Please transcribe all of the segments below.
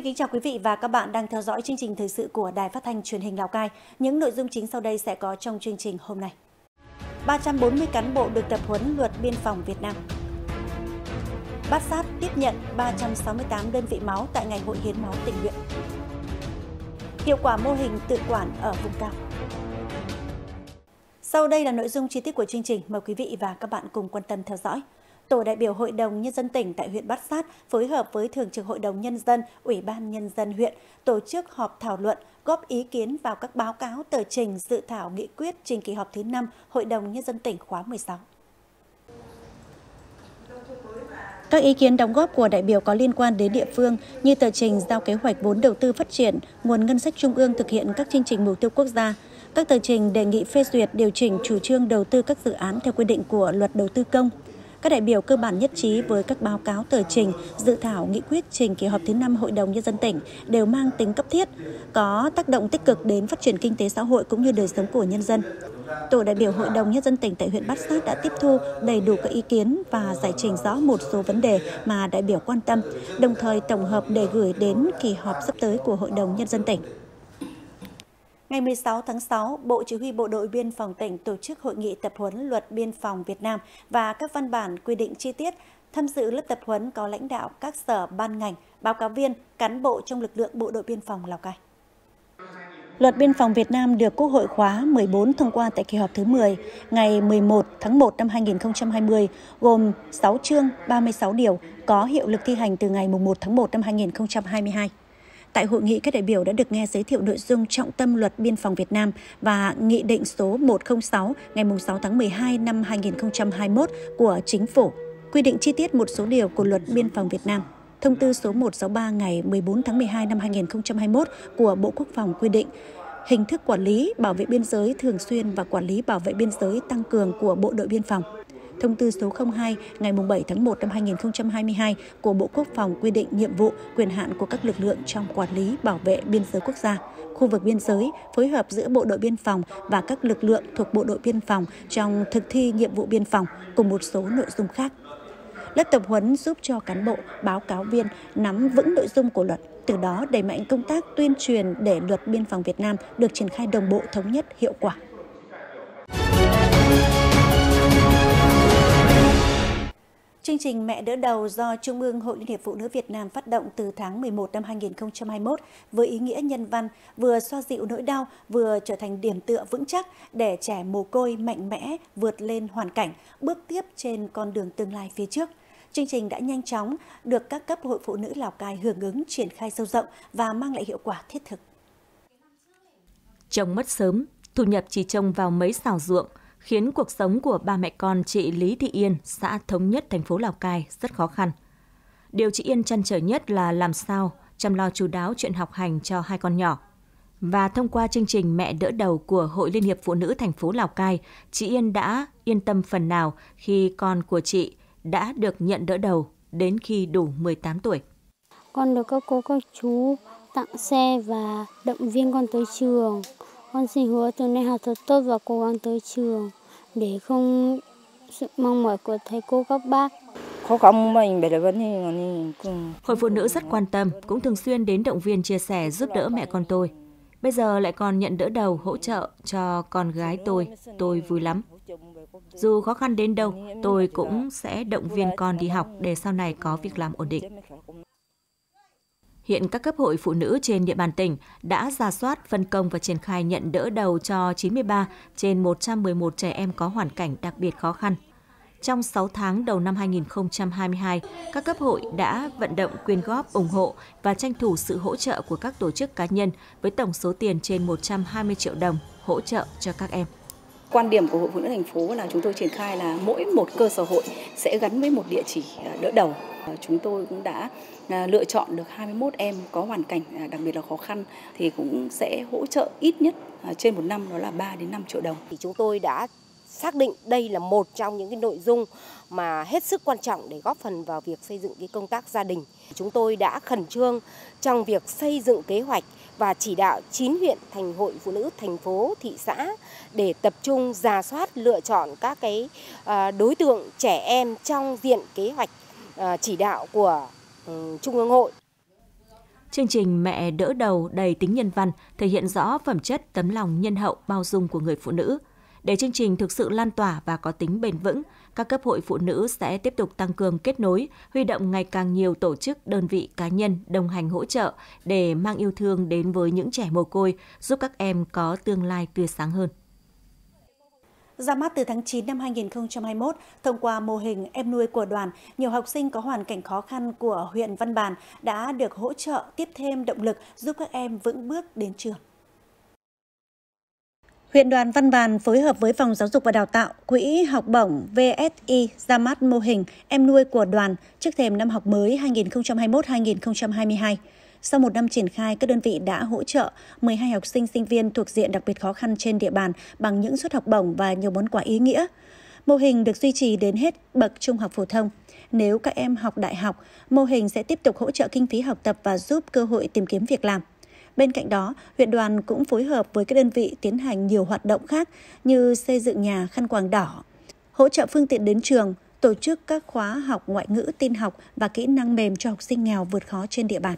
Xin kính chào quý vị và các bạn đang theo dõi chương trình thời sự của Đài Phát thanh Truyền hình Lào Cai. Những nội dung chính sau đây sẽ có trong chương trình hôm nay. 340 cán bộ được tập huấn Luật Biên phòng Việt Nam. Bát Sát tiếp nhận 368 đơn vị máu tại Ngày hội hiến máu tình nguyện. Hiệu quả mô hình tự quản ở vùng cao. Sau đây là nội dung chi tiết của chương trình, mời quý vị và các bạn cùng quan tâm theo dõi. Tổ đại biểu Hội đồng Nhân dân tỉnh tại huyện Bát Sát phối hợp với Thường trực Hội đồng Nhân dân, Ủy ban Nhân dân huyện tổ chức họp thảo luận, góp ý kiến vào các báo cáo tờ trình dự thảo nghị quyết trình kỳ họp thứ 5 Hội đồng Nhân dân tỉnh khóa 16. Các ý kiến đóng góp của đại biểu có liên quan đến địa phương như tờ trình giao kế hoạch vốn đầu tư phát triển, nguồn ngân sách trung ương thực hiện các chương trình mục tiêu quốc gia, các tờ trình đề nghị phê duyệt điều chỉnh chủ trương đầu tư các dự án theo quy định của Luật Đầu tư công. Các đại biểu cơ bản nhất trí với các báo cáo tờ trình, dự thảo nghị quyết trình kỳ họp thứ 5 Hội đồng Nhân dân tỉnh đều mang tính cấp thiết, có tác động tích cực đến phát triển kinh tế xã hội cũng như đời sống của nhân dân. Tổ đại biểu Hội đồng Nhân dân tỉnh tại huyện Bát Sát đã tiếp thu đầy đủ các ý kiến và giải trình rõ một số vấn đề mà đại biểu quan tâm, đồng thời tổng hợp để gửi đến kỳ họp sắp tới của Hội đồng Nhân dân tỉnh. Ngày 16 tháng 6, Bộ Chỉ huy Bộ đội Biên phòng tỉnh tổ chức hội nghị tập huấn Luật Biên phòng Việt Nam và các văn bản quy định chi tiết. Tham dự lớp tập huấn có lãnh đạo các sở ban ngành, báo cáo viên, cán bộ trong lực lượng Bộ đội Biên phòng Lào Cai. Luật Biên phòng Việt Nam được Quốc hội khóa 14 thông qua tại kỳ họp thứ 10 ngày 11 tháng 1 năm 2020, gồm 6 chương, 36 điều, có hiệu lực thi hành từ ngày 1 tháng 1 năm 2022. Tại hội nghị, các đại biểu đã được nghe giới thiệu nội dung trọng tâm Luật Biên phòng Việt Nam và Nghị định số 106 ngày 6 tháng 12 năm 2021 của Chính phủ, quy định chi tiết một số điều của Luật Biên phòng Việt Nam. Thông tư số 163 ngày 14 tháng 12 năm 2021 của Bộ Quốc phòng quy định hình thức quản lý bảo vệ biên giới thường xuyên và quản lý bảo vệ biên giới tăng cường của Bộ đội Biên phòng. Thông tư số 02 ngày 7 tháng 1 năm 2022 của Bộ Quốc phòng quy định nhiệm vụ, quyền hạn của các lực lượng trong quản lý bảo vệ biên giới quốc gia, khu vực biên giới, phối hợp giữa Bộ đội Biên phòng và các lực lượng thuộc Bộ đội Biên phòng trong thực thi nhiệm vụ biên phòng cùng một số nội dung khác. Lớp tập huấn giúp cho cán bộ, báo cáo viên nắm vững nội dung của luật, từ đó đẩy mạnh công tác tuyên truyền để Luật Biên phòng Việt Nam được triển khai đồng bộ, thống nhất, hiệu quả. Chương trình Mẹ đỡ đầu do Trung ương Hội Liên hiệp Phụ nữ Việt Nam phát động từ tháng 11 năm 2021 với ý nghĩa nhân văn, vừa xoa dịu nỗi đau, vừa trở thành điểm tựa vững chắc để trẻ mồ côi mạnh mẽ vượt lên hoàn cảnh, bước tiếp trên con đường tương lai phía trước. Chương trình đã nhanh chóng được các cấp hội phụ nữ Lào Cai hưởng ứng, triển khai sâu rộng và mang lại hiệu quả thiết thực. Chồng mất sớm, thu nhập chỉ trông vào mấy xào ruộng, khiến cuộc sống của ba mẹ con chị Lý Thị Yên, xã Thống Nhất, thành phố Lào Cai rất khó khăn. Điều chị Yên trăn trở nhất là làm sao chăm lo chu đáo chuyện học hành cho hai con nhỏ. Và thông qua chương trình Mẹ đỡ đầu của Hội Liên hiệp Phụ nữ thành phố Lào Cai, chị Yên đã yên tâm phần nào khi con của chị đã được nhận đỡ đầu đến khi đủ 18 tuổi. Con được các cô các chú tặng xe và động viên con tới trường. Con xin hứa từ nay học thật tốt và cố gắng tới trường để không sự mong mỏi của thầy cô các bác. Hội phụ nữ rất quan tâm, cũng thường xuyên đến động viên chia sẻ giúp đỡ mẹ con tôi. Bây giờ lại còn nhận đỡ đầu hỗ trợ cho con gái tôi vui lắm. Dù khó khăn đến đâu, tôi cũng sẽ động viên con đi học để sau này có việc làm ổn định. Hiện các cấp hội phụ nữ trên địa bàn tỉnh đã rà soát, phân công và triển khai nhận đỡ đầu cho 93 trên 111 trẻ em có hoàn cảnh đặc biệt khó khăn. Trong 6 tháng đầu năm 2022, các cấp hội đã vận động quyên góp, ủng hộ và tranh thủ sự hỗ trợ của các tổ chức cá nhân với tổng số tiền trên 120 triệu đồng hỗ trợ cho các em. Quan điểm của Hội Phụ nữ thành phố là chúng tôi triển khai là mỗi một cơ sở hội sẽ gắn với một địa chỉ đỡ đầu. Chúng tôi cũng đã lựa chọn được 21 em có hoàn cảnh đặc biệt là khó khăn thì cũng sẽ hỗ trợ ít nhất trên một năm đó là 3 đến 5 triệu đồng. Thì chúng tôi đã xác định đây là một trong những cái nội dung mà hết sức quan trọng để góp phần vào việc xây dựng cái công tác gia đình. Chúng tôi đã khẩn trương trong việc xây dựng kế hoạch và chỉ đạo 9 huyện thành hội phụ nữ thành phố, thị xã để tập trung rà soát lựa chọn các cái đối tượng trẻ em trong diện kế hoạch chỉ đạo của Trung ương hội. Chương trình Mẹ đỡ đầu đầy tính nhân văn thể hiện rõ phẩm chất, tấm lòng nhân hậu, bao dung của người phụ nữ. Để chương trình thực sự lan tỏa và có tính bền vững, các cấp hội phụ nữ sẽ tiếp tục tăng cường kết nối, huy động ngày càng nhiều tổ chức, đơn vị, cá nhân đồng hành hỗ trợ để mang yêu thương đến với những trẻ mồ côi, giúp các em có tương lai tươi sáng hơn. Ra mắt từ tháng 9 năm 2021, thông qua mô hình Em nuôi của đoàn, nhiều học sinh có hoàn cảnh khó khăn của huyện Văn Bàn đã được hỗ trợ tiếp thêm động lực giúp các em vững bước đến trường. Huyện đoàn Văn Bàn phối hợp với Phòng Giáo dục và Đào tạo, Quỹ học bổng VSI ra mắt mô hình Em nuôi của đoàn trước thềm năm học mới 2021-2022. Sau một năm triển khai, các đơn vị đã hỗ trợ 12 học sinh sinh viên thuộc diện đặc biệt khó khăn trên địa bàn bằng những suất học bổng và nhiều món quà ý nghĩa. Mô hình được duy trì đến hết bậc trung học phổ thông. Nếu các em học đại học, mô hình sẽ tiếp tục hỗ trợ kinh phí học tập và giúp cơ hội tìm kiếm việc làm. Bên cạnh đó, huyện đoàn cũng phối hợp với các đơn vị tiến hành nhiều hoạt động khác như xây dựng nhà khăn quàng đỏ, hỗ trợ phương tiện đến trường, tổ chức các khóa học ngoại ngữ, tin học và kỹ năng mềm cho học sinh nghèo vượt khó trên địa bàn.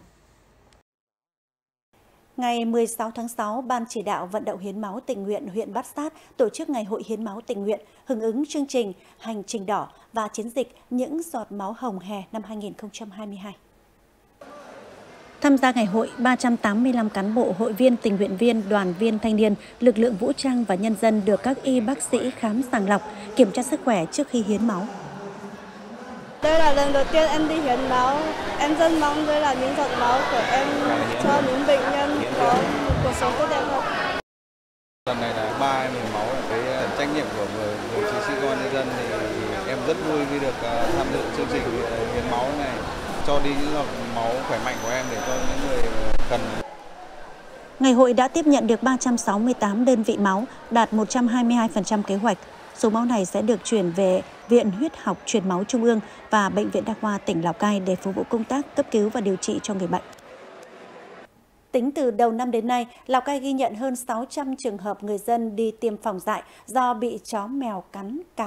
Ngày 16 tháng 6, Ban chỉ đạo vận động hiến máu tình nguyện huyện Bát Sát tổ chức Ngày hội hiến máu tình nguyện hưởng ứng chương trình Hành trình đỏ và chiến dịch Những giọt máu hồng hè năm 2022. Tham gia ngày hội, 385 cán bộ, hội viên, tình nguyện viên, đoàn viên thanh niên, lực lượng vũ trang và nhân dân được các y bác sĩ khám sàng lọc, kiểm tra sức khỏe trước khi hiến máu. Đây là lần đầu tiên em đi hiến máu. Em rất mong đây là những giọt máu của em cho những bệnh nhân có một cuộc sống tốt đẹp hơn. Lần này là 3 em hiến máu, cái trách nhiệm của người chiến sĩ công an nhân dân thì em rất vui khi được tham dự chương trình hiến máu này, cho đi những giọt máu khỏe mạnh của em để cho những người cần. Ngày hội đã tiếp nhận được 368 đơn vị máu, đạt 122% kế hoạch. Số máu này sẽ được chuyển về Viện Huyết học Truyền máu Trung ương và Bệnh viện Đa khoa tỉnh Lào Cai để phục vụ công tác cấp cứu và điều trị cho người bệnh. Tính từ đầu năm đến nay, Lào Cai ghi nhận hơn 600 trường hợp người dân đi tiêm phòng dại do bị chó mèo cắn cào.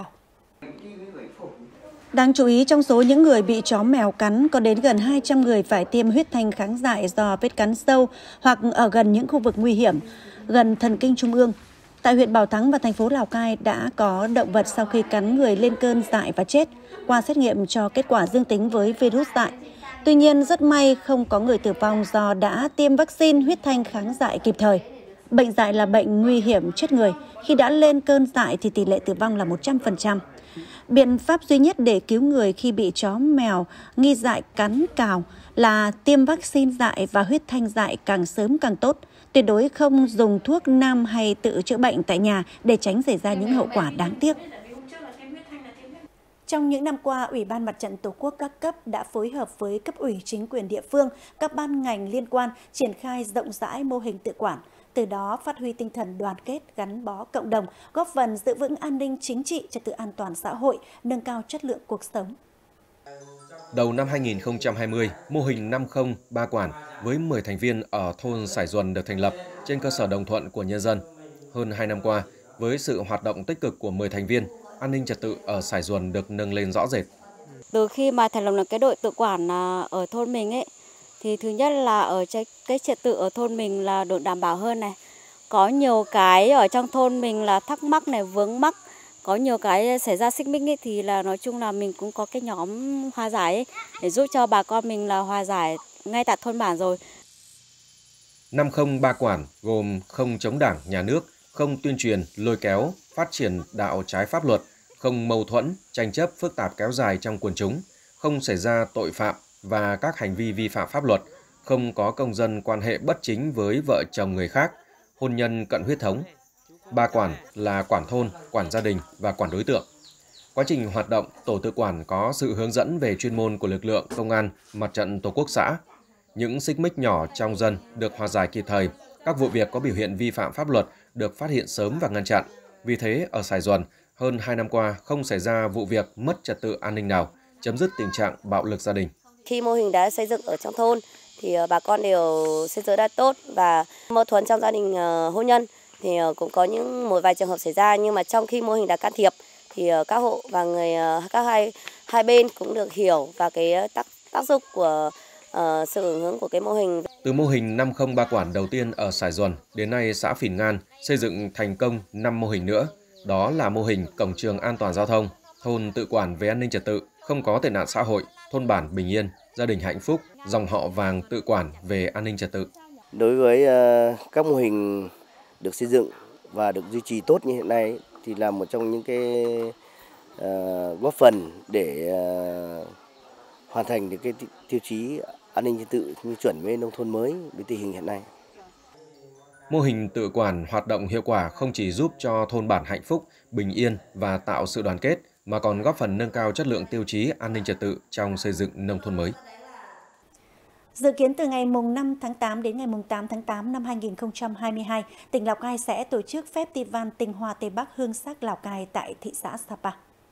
Đáng chú ý, trong số những người bị chó mèo cắn, có đến gần 200 người phải tiêm huyết thanh kháng dại do vết cắn sâu hoặc ở gần những khu vực nguy hiểm, gần thần kinh trung ương. Tại huyện Bảo Thắng và thành phố Lào Cai đã có động vật sau khi cắn người lên cơn dại và chết, qua xét nghiệm cho kết quả dương tính với virus dại. Tuy nhiên, rất may không có người tử vong do đã tiêm vaccine huyết thanh kháng dại kịp thời. Bệnh dại là bệnh nguy hiểm chết người. Khi đã lên cơn dại thì tỷ lệ tử vong là 100%. Biện pháp duy nhất để cứu người khi bị chó mèo nghi dại cắn cào là tiêm vaccine dại và huyết thanh dại càng sớm càng tốt. Tuyệt đối không dùng thuốc nam hay tự chữa bệnh tại nhà để tránh xảy ra những hậu quả đáng tiếc. Trong những năm qua, Ủy ban Mặt trận Tổ quốc các cấp đã phối hợp với cấp ủy chính quyền địa phương, các ban ngành liên quan triển khai rộng rãi mô hình tự quản, từ đó phát huy tinh thần đoàn kết, gắn bó cộng đồng, góp phần giữ vững an ninh chính trị, trật tự an toàn xã hội, nâng cao chất lượng cuộc sống. Đầu năm 2020, mô hình 50 ba quản với 10 thành viên ở thôn Sải Duần được thành lập trên cơ sở đồng thuận của nhân dân. Hơn 2 năm qua, với sự hoạt động tích cực của 10 thành viên, an ninh trật tự ở Sải Duần được nâng lên rõ rệt. Từ khi mà thành lập được cái đội tự quản ở thôn mình ấy, thì thứ nhất là ở cái trật tự ở thôn mình là được đảm bảo hơn này. Có nhiều cái ở trong thôn mình là thắc mắc này, vướng mắc, có nhiều cái xảy ra xích mích ấy, thì là nói chung là mình cũng có cái nhóm hòa giải ấy, để giúp cho bà con mình là hòa giải ngay tại thôn bản rồi. 50 ba quản gồm không chống đảng, nhà nước, không tuyên truyền, lôi kéo, phát triển đạo trái pháp luật, không mâu thuẫn, tranh chấp phức tạp kéo dài trong quần chúng, không xảy ra tội phạm và các hành vi vi phạm pháp luật, không có công dân quan hệ bất chính với vợ chồng người khác, hôn nhân cận huyết thống. Ba quản là quản thôn, quản gia đình và quản đối tượng. Quá trình hoạt động, tổ tự quản có sự hướng dẫn về chuyên môn của lực lượng công an, Mặt trận Tổ quốc xã. Những xích mích nhỏ trong dân được hòa giải kịp thời, các vụ việc có biểu hiện vi phạm pháp luật được phát hiện sớm và ngăn chặn. Vì thế, ở Sài Duần, hơn 2 năm qua không xảy ra vụ việc mất trật tự an ninh nào, chấm dứt tình trạng bạo lực gia đình. Khi mô hình đã xây dựng ở trong thôn thì bà con đều xây dựng đã tốt, và mâu thuẫn trong gia đình hôn nhân thì cũng có một vài trường hợp xảy ra, nhưng mà trong khi mô hình đã can thiệp thì các hộ và hai bên cũng được hiểu và cái tác dụng của sự hưởng ứng của cái mô hình. Từ mô hình 503 quản đầu tiên ở Sải Duòn, đến nay xã Phìn Ngan xây dựng thành công 5 mô hình nữa. Đó là mô hình cổng trường an toàn giao thông, thôn tự quản về an ninh trật tự, không có tệ nạn xã hội, thôn bản bình yên, gia đình hạnh phúc, dòng họ Vàng tự quản về an ninh trật tự. Đối với các mô hình được xây dựng và được duy trì tốt như hiện nay thì là một trong những cái góp phần để hoàn thành được cái tiêu chí an ninh trật tự như chuẩn với nông thôn mới với tình hình hiện nay. Mô hình tự quản hoạt động hiệu quả không chỉ giúp cho thôn bản hạnh phúc, bình yên và tạo sự đoàn kết, mà còn góp phần nâng cao chất lượng tiêu chí an ninh trật tự trong xây dựng nông thôn mới. Dự kiến từ ngày 5 tháng 8 đến ngày 8 tháng 8 năm 2022, tỉnh Lào Cai sẽ tổ chức Festival Tinh Hoa Tây Bắc Hương sắc Lào Cai tại thị xã Sapa.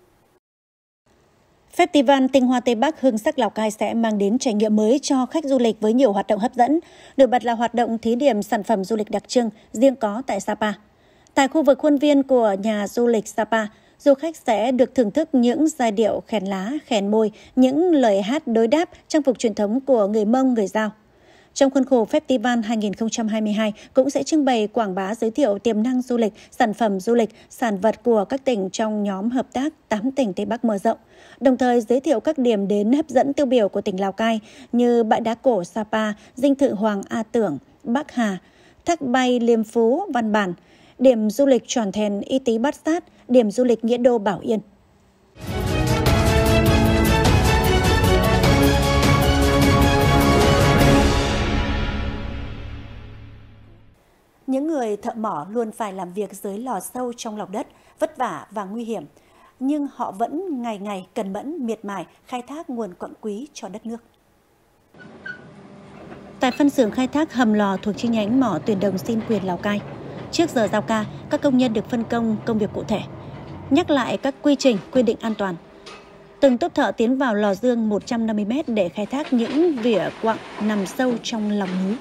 Festival Tinh Hoa Tây Bắc Hương sắc Lào Cai sẽ mang đến trải nghiệm mới cho khách du lịch với nhiều hoạt động hấp dẫn. Nổi bật là hoạt động thí điểm sản phẩm du lịch đặc trưng riêng có tại Sapa. Tại khu vực khuôn viên của nhà du lịch Sapa, du khách sẽ được thưởng thức những giai điệu khèn lá, khèn môi, những lời hát đối đáp trang phục truyền thống của người Mông, người Dao. Trong khuôn khổ Festival 2022 cũng sẽ trưng bày quảng bá giới thiệu tiềm năng du lịch, sản phẩm du lịch, sản vật của các tỉnh trong nhóm hợp tác 8 tỉnh Tây Bắc mở rộng, đồng thời giới thiệu các điểm đến hấp dẫn tiêu biểu của tỉnh Lào Cai như bãi đá cổ Sapa, dinh thự Hoàng A Tưởng, Bắc Hà, thác bay Liêm Phú, Văn Bản, điểm du lịch Tròn Thèn Y Tý Bát Sát, điểm du lịch Nghĩa Đô Bảo Yên. Những người thợ mỏ luôn phải làm việc dưới lò sâu trong lòng đất, vất vả và nguy hiểm, nhưng họ vẫn ngày ngày cần mẫn miệt mài khai thác nguồn quặng quý cho đất nước. Tại phân xưởng khai thác hầm lò thuộc chi nhánh mỏ Tuyền Đồng Xin Quyền Lào Cai, trước giờ giao ca, các công nhân được phân công công việc cụ thể, nhắc lại các quy trình, quy định an toàn. Từng tốp thợ tiến vào lò dương 150 m để khai thác những vỉa quặng nằm sâu trong lòng núi.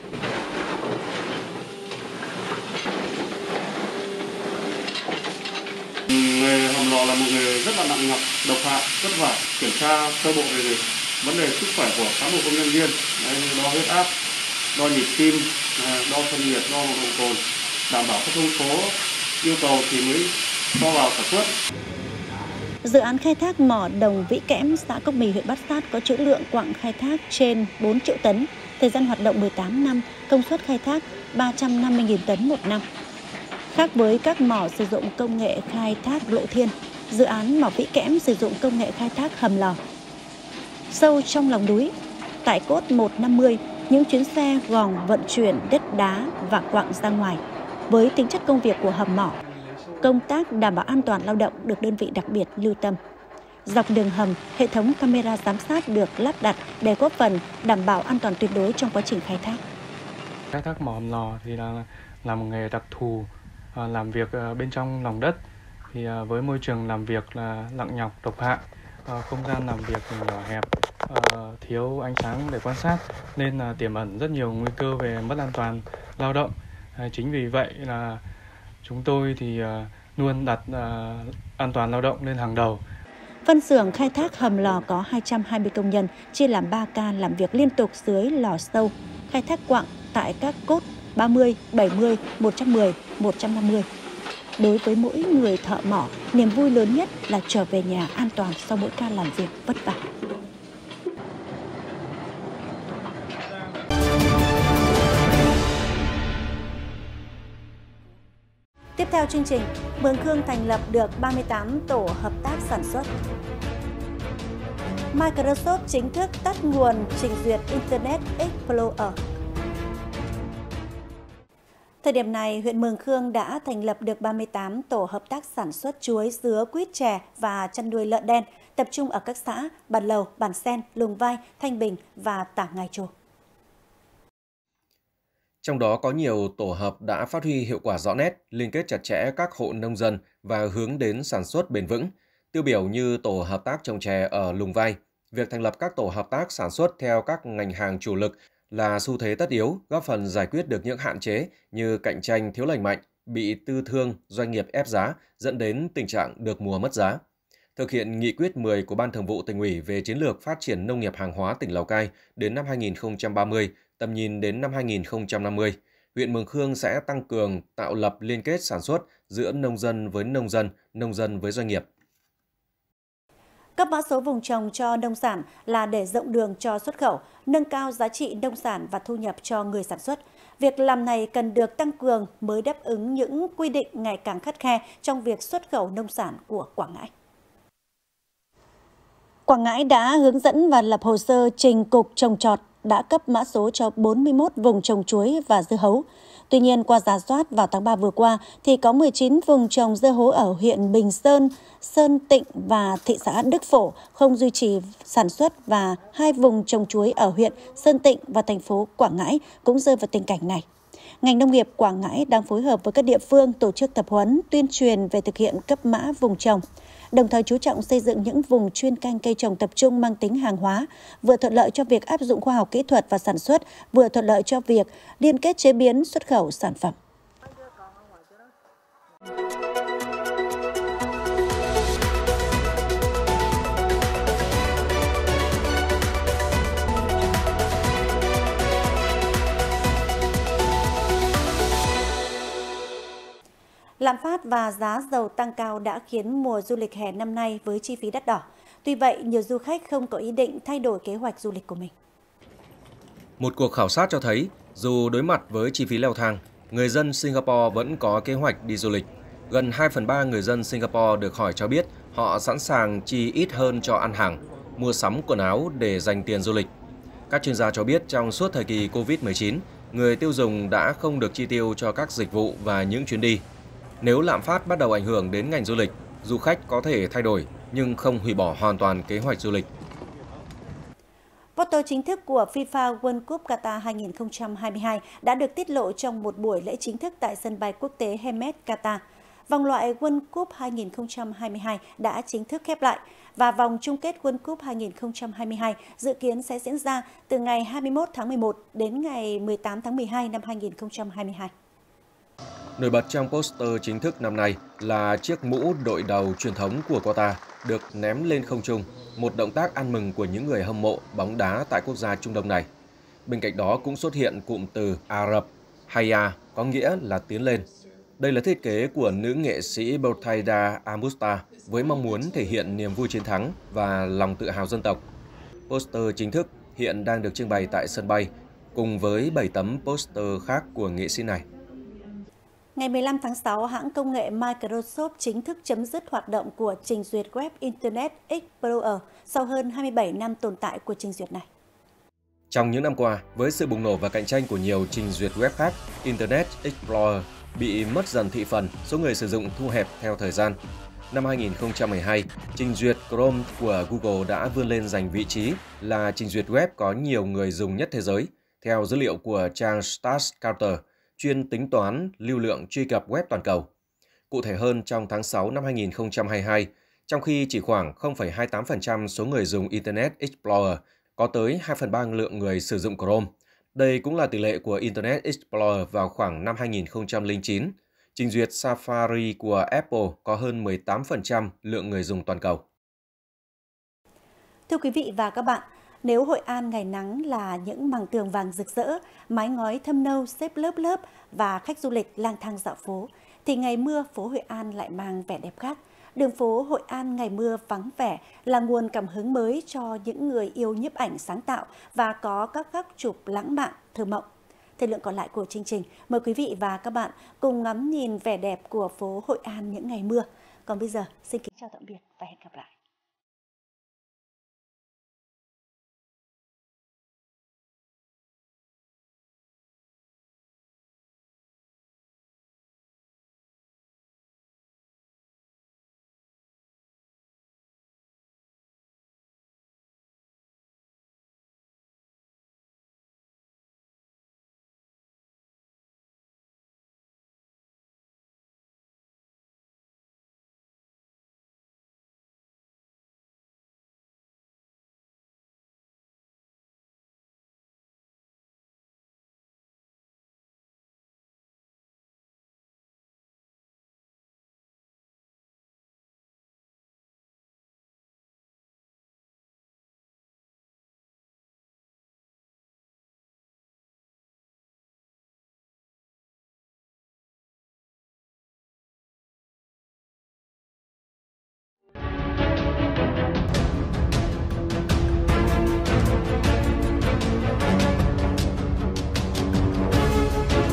Nghề hầm lò là một nghề rất là nặng nhọc, độc hại, vất vả. Kiểm tra sơ bộ về vấn đề sức khỏe của cán bộ công nhân viên, đo huyết áp, đo nhịp tim, đo thân nhiệt, đo nồng độ cồn, đảm bảo các thông số yêu cầu thì mới cho vào sản xuất. Dự án khai thác mỏ Đồng Vĩ Kẽm, xã Cốc Mì, huyện Bát Sát có trữ lượng quặng khai thác trên 4 triệu tấn, thời gian hoạt động 18 năm, công suất khai thác 350.000 tấn một năm. Khác với các mỏ sử dụng công nghệ khai thác lộ thiên, dự án mỏ Vĩ Kẽm sử dụng công nghệ khai thác hầm lò. Sâu trong lòng núi, tại cốt 150, những chuyến xe gòn vận chuyển đất đá và quặng ra ngoài. Với tính chất công việc của hầm mỏ, công tác đảm bảo an toàn lao động được đơn vị đặc biệt lưu tâm. Dọc đường hầm, hệ thống camera giám sát được lắp đặt để góp phần đảm bảo an toàn tuyệt đối trong quá trình khai thác. Khai thác mỏ hầm lò thì là một nghề đặc thù, làm việc bên trong lòng đất, thì với môi trường làm việc là nặng nhọc, độc hại, không gian làm việc nhỏ hẹp, thiếu ánh sáng để quan sát nên là tiềm ẩn rất nhiều nguy cơ về mất an toàn lao động. Chính vì vậy là chúng tôi thì luôn đặt an toàn lao động lên hàng đầu. Phân xưởng khai thác hầm lò có 220 công nhân, chia làm 3 ca làm việc liên tục dưới lò sâu, khai thác quặng tại các cốt 30, 70, 110, 150. Đối với mỗi người thợ mỏ, niềm vui lớn nhất là trở về nhà an toàn sau mỗi ca làm việc vất vả. Tiếp theo chương trình, Mường Khương thành lập được 38 tổ hợp tác sản xuất. Microsoft chính thức tắt nguồn trình duyệt Internet Explorer. Thời điểm này, huyện Mường Khương đã thành lập được 38 tổ hợp tác sản xuất chuối, dứa, quýt, chè và chăn nuôi lợn đen, tập trung ở các xã Bản Lầu, Bản Sen, Lùng Vai, Thanh Bình và Tả Ngài Trồ. Trong đó có nhiều tổ hợp đã phát huy hiệu quả rõ nét, liên kết chặt chẽ các hộ nông dân và hướng đến sản xuất bền vững. Tiêu biểu như tổ hợp tác trồng chè ở Lùng Vai, việc thành lập các tổ hợp tác sản xuất theo các ngành hàng chủ lực là xu thế tất yếu, góp phần giải quyết được những hạn chế như cạnh tranh thiếu lành mạnh, bị tư thương, doanh nghiệp ép giá, dẫn đến tình trạng được mùa mất giá. Thực hiện nghị quyết 10 của Ban Thường vụ Tỉnh ủy về chiến lược phát triển nông nghiệp hàng hóa tỉnh Lào Cai đến năm 2030, Tầm nhìn đến năm 2050, huyện Mường Khương sẽ tăng cường tạo lập liên kết sản xuất giữa nông dân với nông dân với doanh nghiệp. Cấp mã số vùng trồng cho nông sản là để rộng đường cho xuất khẩu, nâng cao giá trị nông sản và thu nhập cho người sản xuất. Việc làm này cần được tăng cường mới đáp ứng những quy định ngày càng khắt khe trong việc xuất khẩu nông sản của Quảng Ngãi. Quảng Ngãi đã hướng dẫn và lập hồ sơ trình Cục Trồng trọt đã cấp mã số cho 41 vùng trồng chuối và dưa hấu. Tuy nhiên, qua rà soát vào tháng 3 vừa qua, thì có 19 vùng trồng dưa hấu ở huyện Bình Sơn, Sơn Tịnh và thị xã Đức Phổ không duy trì sản xuất và 2 vùng trồng chuối ở huyện Sơn Tịnh và thành phố Quảng Ngãi cũng rơi vào tình cảnh này. Ngành nông nghiệp Quảng Ngãi đang phối hợp với các địa phương tổ chức tập huấn, tuyên truyền về thực hiện cấp mã vùng trồng, đồng thời chú trọng xây dựng những vùng chuyên canh cây trồng tập trung mang tính hàng hóa, vừa thuận lợi cho việc áp dụng khoa học kỹ thuật và sản xuất, vừa thuận lợi cho việc liên kết chế biến xuất khẩu sản phẩm. Lạm phát và giá dầu tăng cao đã khiến mùa du lịch hè năm nay với chi phí đắt đỏ. Tuy vậy, nhiều du khách không có ý định thay đổi kế hoạch du lịch của mình. Một cuộc khảo sát cho thấy, dù đối mặt với chi phí leo thang, người dân Singapore vẫn có kế hoạch đi du lịch. Gần 2/3 người dân Singapore được hỏi cho biết họ sẵn sàng chi ít hơn cho ăn hàng, mua sắm quần áo để dành tiền du lịch. Các chuyên gia cho biết trong suốt thời kỳ Covid-19, người tiêu dùng đã không được chi tiêu cho các dịch vụ và những chuyến đi. Nếu lạm phát bắt đầu ảnh hưởng đến ngành du lịch, du khách có thể thay đổi nhưng không hủy bỏ hoàn toàn kế hoạch du lịch. Voto chính thức của FIFA World Cup Qatar 2022 đã được tiết lộ trong một buổi lễ chính thức tại sân bay quốc tế Hamad, Qatar. Vòng loại World Cup 2022 đã chính thức khép lại và vòng chung kết World Cup 2022 dự kiến sẽ diễn ra từ ngày 21 tháng 11 đến ngày 18 tháng 12 năm 2022. Nổi bật trong poster chính thức năm nay là chiếc mũ đội đầu truyền thống của Qatar được ném lên không trung, một động tác ăn mừng của những người hâm mộ bóng đá tại quốc gia Trung Đông này. Bên cạnh đó cũng xuất hiện cụm từ Ả Rập Hayya có nghĩa là tiến lên. Đây là thiết kế của nữ nghệ sĩ Botaida Amusta với mong muốn thể hiện niềm vui chiến thắng và lòng tự hào dân tộc. Poster chính thức hiện đang được trưng bày tại sân bay cùng với 7 tấm poster khác của nghệ sĩ này. Ngày 15 tháng 6, hãng công nghệ Microsoft chính thức chấm dứt hoạt động của trình duyệt web Internet Explorer sau hơn 27 năm tồn tại của trình duyệt này. Trong những năm qua, với sự bùng nổ và cạnh tranh của nhiều trình duyệt web khác, Internet Explorer bị mất dần thị phần, số người sử dụng thu hẹp theo thời gian. Năm 2012, trình duyệt Chrome của Google đã vươn lên giành vị trí là trình duyệt web có nhiều người dùng nhất thế giới, theo dữ liệu của trang StatsCounter, chuyên tính toán lưu lượng truy cập web toàn cầu. Cụ thể hơn, trong tháng 6 năm 2022, trong khi chỉ khoảng 0,28% số người dùng Internet Explorer, có tới 2/3 lượng người sử dụng Chrome. Đây cũng là tỷ lệ của Internet Explorer vào khoảng năm 2009. Trình duyệt Safari của Apple có hơn 18% lượng người dùng toàn cầu. Thưa quý vị và các bạn, nếu Hội An ngày nắng là những mảng tường vàng rực rỡ, mái ngói thâm nâu xếp lớp lớp và khách du lịch lang thang dạo phố, thì ngày mưa phố Hội An lại mang vẻ đẹp khác. Đường phố Hội An ngày mưa vắng vẻ là nguồn cảm hứng mới cho những người yêu nhiếp ảnh sáng tạo và có các góc chụp lãng mạn, thơ mộng. Thời lượng còn lại của chương trình, mời quý vị và các bạn cùng ngắm nhìn vẻ đẹp của phố Hội An những ngày mưa. Còn bây giờ, xin kính chào tạm biệt và hẹn gặp lại.